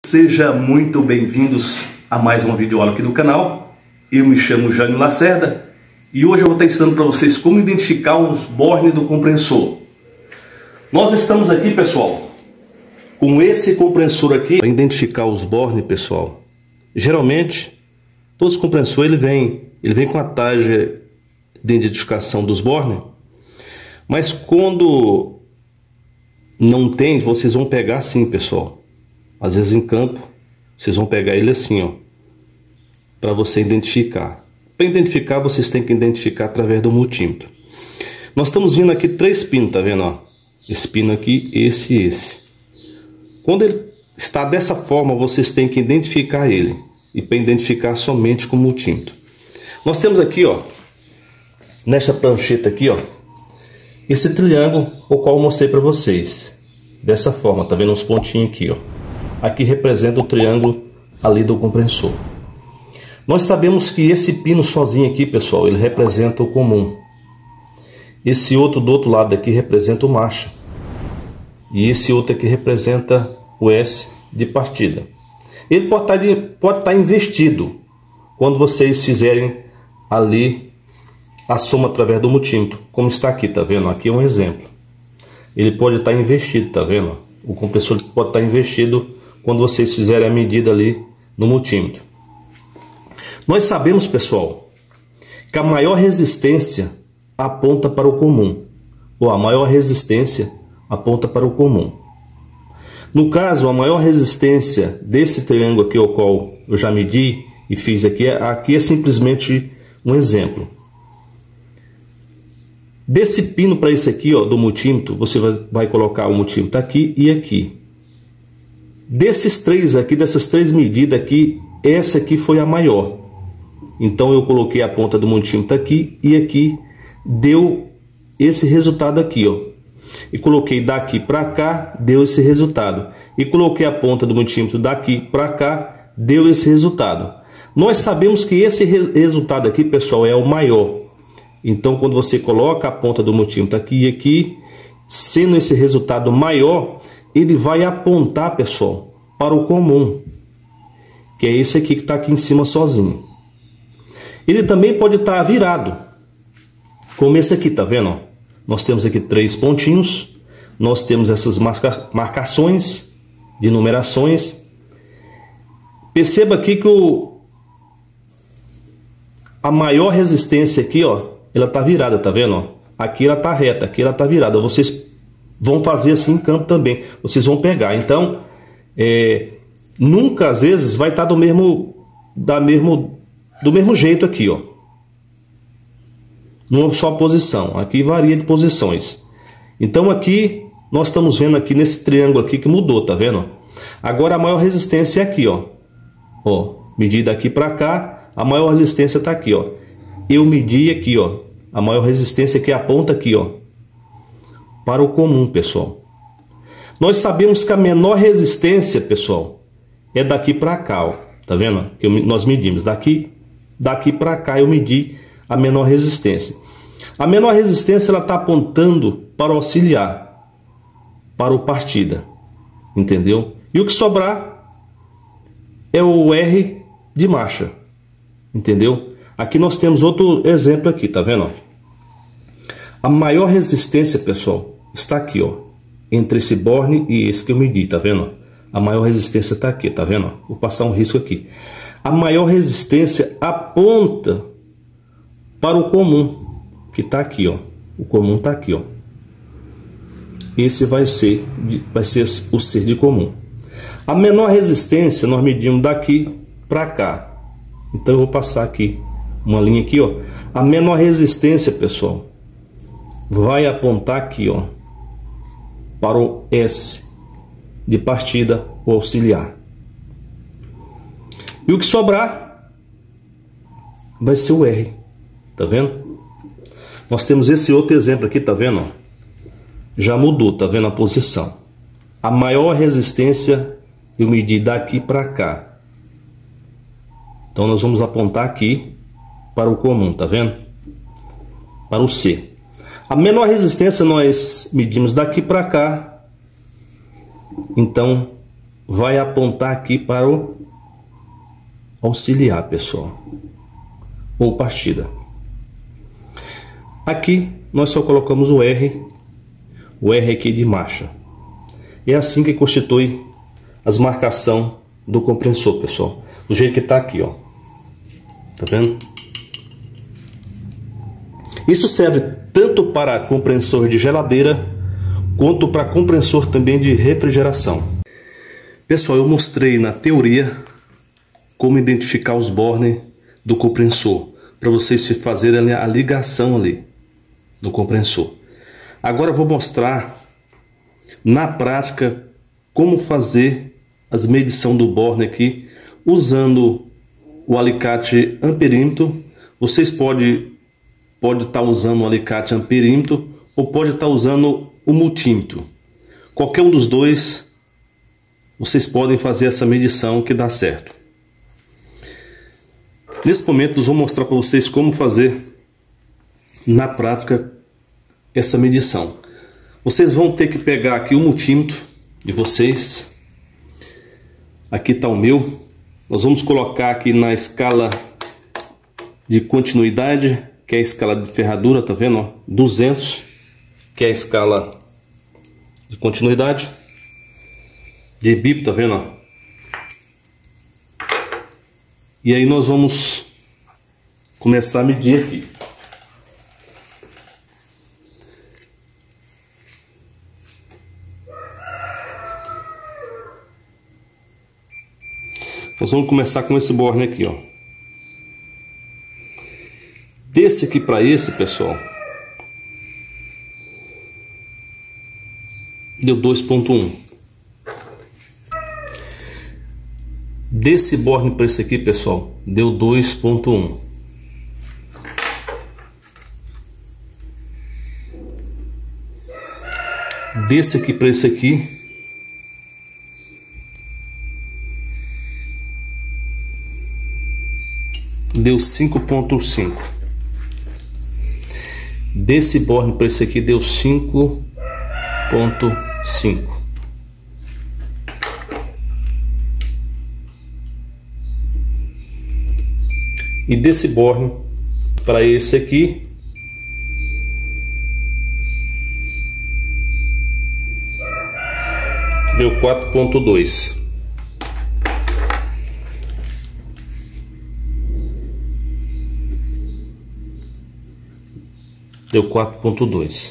Sejam muito bem-vindos a mais um vídeo aula aqui do canal. Eu me chamo Jânio Lacerda e hoje eu vou estar ensinando para vocês como identificar os bornes do compressor. Nós estamos aqui, pessoal, com esse compressor aqui para identificar os bornes, pessoal. Geralmente, todos os compressores ele vem com a tarja de identificação dos bornes, mas quando não tem, vocês vão pegar assim, pessoal. Às vezes em campo, vocês vão pegar ele assim, ó, para você identificar. Para identificar, vocês têm que identificar através do multímetro. Nós estamos vendo aqui 3 pinos, tá vendo, ó? Esse pino aqui, esse e esse. Quando ele está dessa forma, vocês têm que identificar ele. E para identificar somente com o multímetro. Nós temos aqui, ó, nesta prancheta aqui, ó, esse triângulo, o qual eu mostrei para vocês. Dessa forma, tá vendo os pontinhos aqui, ó. Aqui representa o triângulo ali do compressor. Nós sabemos que esse pino sozinho aqui, pessoal, ele representa o comum. Esse outro do outro lado aqui representa o marcha. E esse outro aqui representa o S de partida. Ele pode estar invertido quando vocês fizerem ali a soma através do multímetro, como está aqui, tá vendo? Aqui é um exemplo. Ele pode estar invertido, tá vendo? O compressor pode estar invertido quando vocês fizerem a medida ali no multímetro. Nós sabemos, pessoal, que a maior resistência aponta para o comum, ou a maior resistência aponta para o comum. No caso, a maior resistência desse triângulo aqui, o qual eu já medi e fiz aqui é simplesmente um exemplo. Desse pino para esse aqui, ó, do multímetro, você vai colocar o multímetro aqui e aqui. Desses três aqui, dessas 3 medidas aqui, essa aqui foi a maior. Então eu coloquei a ponta do multímetro aqui e aqui deu esse resultado aqui, ó. E coloquei daqui para cá, deu esse resultado. E coloquei a ponta do multímetro daqui para cá, deu esse resultado. Nós sabemos que esse resultado aqui, pessoal, é o maior. Então quando você coloca a ponta do multímetro aqui e aqui, sendo esse resultado maior, ele vai apontar, pessoal, para o comum, que é esse aqui que está aqui em cima sozinho. Ele também pode estar virado, como esse aqui, tá vendo? Nós temos aqui 3 pontinhos, nós temos essas marcações de numerações. Perceba aqui que a maior resistência aqui, ó, ela está virada, tá vendo? Aqui ela está reta, aqui ela está virada. Vocês vão fazer assim em campo também. Vocês vão pegar. Então, nunca às vezes vai estar do mesmo jeito aqui, ó. Numa só posição. Aqui varia de posições. Então aqui nós estamos vendo aqui nesse triângulo aqui que mudou, tá vendo? Agora a maior resistência é aqui, ó. Ó, medi daqui para cá, a maior resistência está aqui, ó. Eu medi aqui, ó. A maior resistência que aponta aqui, ó, para o comum, pessoal. Nós sabemos que a menor resistência, pessoal, é daqui para cá, ó. Tá vendo? Que nós medimos daqui para cá, eu medi a menor resistência. A menor resistência ela está apontando para o auxiliar, para o partida, entendeu? E o que sobrar é o R de marcha, entendeu? Aqui nós temos outro exemplo aqui, tá vendo? A maior resistência, pessoal, está aqui, ó, entre esse borne e esse que eu medi, tá vendo? A maior resistência está aqui, tá vendo? Vou passar um risco aqui. A maior resistência aponta para o comum, que está aqui, ó. O comum está aqui, ó. Esse vai ser o ser de comum. A menor resistência nós medimos daqui para cá. Então eu vou passar aqui uma linha aqui, ó. A menor resistência, pessoal, vai apontar aqui, ó, para o S de partida, o auxiliar. E o que sobrar vai ser o R. Tá vendo? Nós temos esse outro exemplo aqui, tá vendo? Já mudou, tá vendo a posição? A maior resistência eu medi daqui para cá. Então nós vamos apontar aqui para o comum, tá vendo? Para o C. A menor resistência nós medimos daqui para cá. Então vai apontar aqui para o auxiliar, pessoal, ou partida. Aqui nós só colocamos o R aqui de marcha. É assim que constitui as marcações do compressor, pessoal, do jeito que está aqui, ó. Tá vendo? Isso serve tanto para compressor de geladeira quanto para compressor também de refrigeração. Pessoal, eu mostrei na teoria como identificar os bornes do compressor, para vocês fazerem a ligação ali do compressor. Agora eu vou mostrar na prática como fazer as medições do borne aqui usando o alicate amperímetro. Vocês pode estar usando o alicate amperímetro ou pode estar usando o multímetro. Qualquer um dos dois vocês podem fazer essa medição que dá certo. Nesse momento eu vou mostrar para vocês como fazer na prática essa medição. Vocês vão ter que pegar aqui o multímetro de vocês. Aqui está o meu. Nós vamos colocar aqui na escala de continuidade, que é a escala de ferradura, tá vendo? Ó? 200, que é a escala de continuidade. De BIP, tá vendo? Ó? E aí nós vamos começar a medir aqui. Nós vamos começar com esse borne aqui, ó. Desse aqui para esse, pessoal, deu 2.1. Desse borne para esse aqui, pessoal, deu 2.1. Desse aqui para esse aqui deu 5.5. Desse borne para esse aqui deu 5.5. E desse borne para esse aqui deu 4.2. Deu 4.2.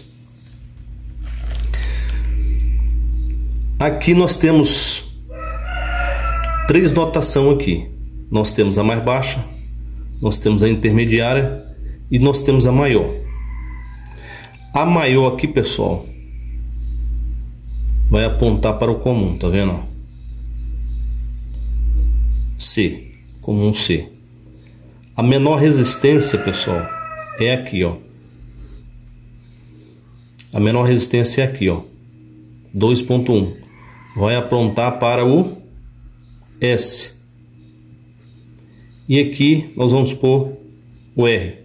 Aqui nós temos três notações aqui. Nós temos a mais baixa, nós temos a intermediária e nós temos a maior. A maior aqui, pessoal, vai apontar para o comum, tá vendo? C, comum C. A menor resistência, pessoal, é aqui, ó. A menor resistência é aqui, ó, 2.1. Vai apontar para o S. E aqui nós vamos pôr o R.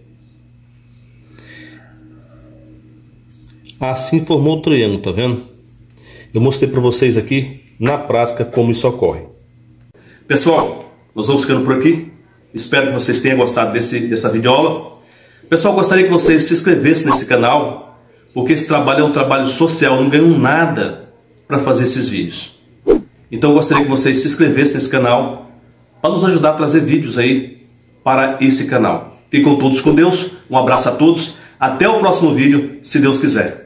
Assim formou o triângulo, tá vendo? Eu mostrei para vocês aqui na prática como isso ocorre. Pessoal, nós vamos ficando por aqui. Espero que vocês tenham gostado dessa videoaula. Pessoal, gostaria que vocês se inscrevessem nesse canal, porque esse trabalho é um trabalho social, não ganham nada para fazer esses vídeos. Então eu gostaria que vocês se inscrevessem nesse canal para nos ajudar a trazer vídeos aí para esse canal. Fiquem todos com Deus, um abraço a todos, até o próximo vídeo, se Deus quiser.